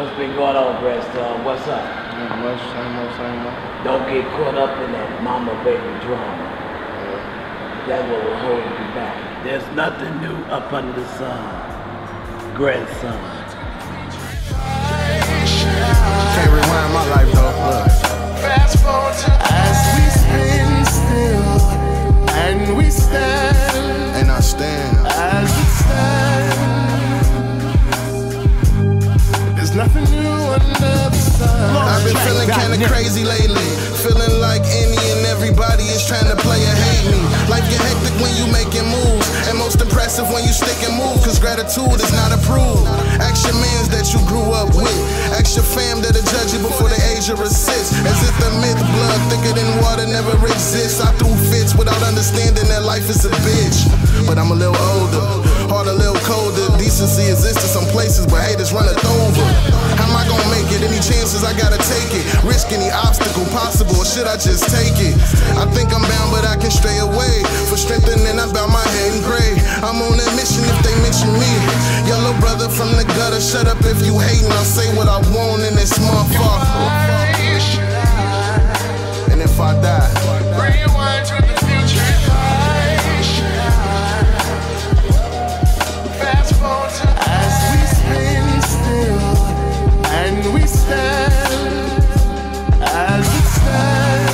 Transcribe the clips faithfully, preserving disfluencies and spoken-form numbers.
What's been going on, Grandson? What's up? Not much, same old, same old. Don't get caught up in that mama baby drama. That will hold you back. There's nothing new up under the sun, grandson. Can't rewind my life though. Look. Fast forward to as we spin still and we stand. And I stand. As we stand. There's nothing new under the sun. I've been feeling kinda crazy lately. Feeling like any and everybody is trying to play or hate me. Life get hectic when you making moves, and most impressive when you stick and move, cause gratitude is not approved. Ask your mans that you grew up with. Ask your fam that'll judge you before the age of resist. As if the myth blood thicker than water never exists. I threw fits without understanding that life is a bitch. But I'm a little older, heart a little colder. Decency exists in some places, but haters run it over. How am I gonna make it? Any chances I gotta take it. Risk any obstacle possible, or should I just take it? I think I'm bound, but I can stray away. For strengthening, I bow my head and gray. I'm on a mission if they mention me. Yellow brother from the gutter, shut up if you hatin'. I'll say what I want in this motherfucker. And if I die, rewind to the future. Fast forward to as we spin still and we stand. As we stand.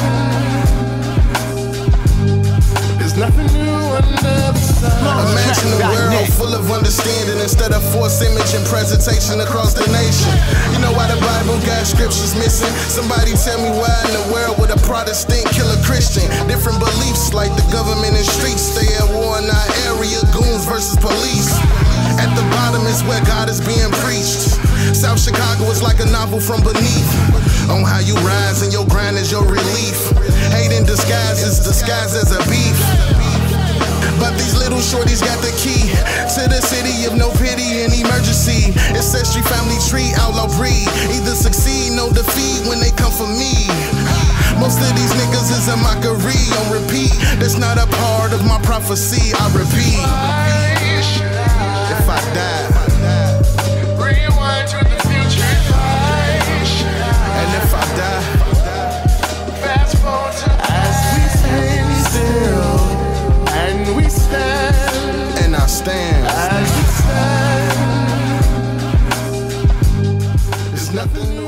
There's nothing new under the sun. imagine a world full of understanding instead of forced image and presentation across the nation. You know why the Bible got scriptures missing? Somebody tell me why in the world would a Protestant kill a Christian? Different beliefs like the government and streets stay at war in our area, goons versus police. At the bottom is where God is being preached. South Chicago is like a novel from beneath. On how you rise and your grind is your relief. Hate in disguise is disguised as a beef. But these little shorties got the key to the city of no pity and emergency. Ancestry, family tree, outlaw breed. Either succeed, no defeat when they come for me. Most of these niggas is a mockery on repeat. That's not a part of my prophecy, I repeat. If I die, rewind to the future. and if I die, Fast forward to as we stand still and we stand. and I stand, As we stand. there's nothing new.